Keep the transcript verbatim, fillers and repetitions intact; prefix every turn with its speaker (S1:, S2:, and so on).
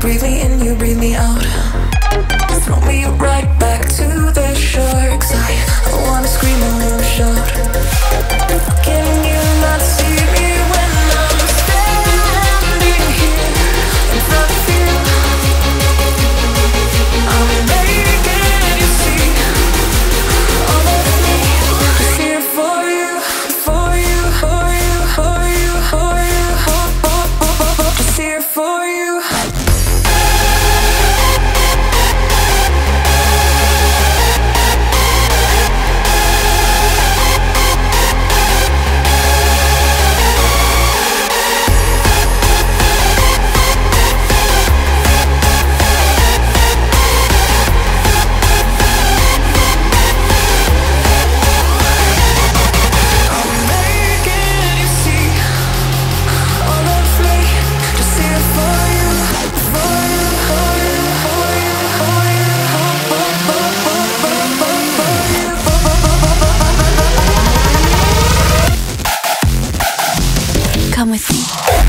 S1: breathe me in, you breathe me out. Throw me right back to the shore, 'cause I, I wanna scream and wanna shout. Can you not see me when I'm standing here in front of you? I'm making you see all of me. Just here for you, for you, for you, for you, for you, for, for, for, for, for. Just here for you.
S2: Come with me.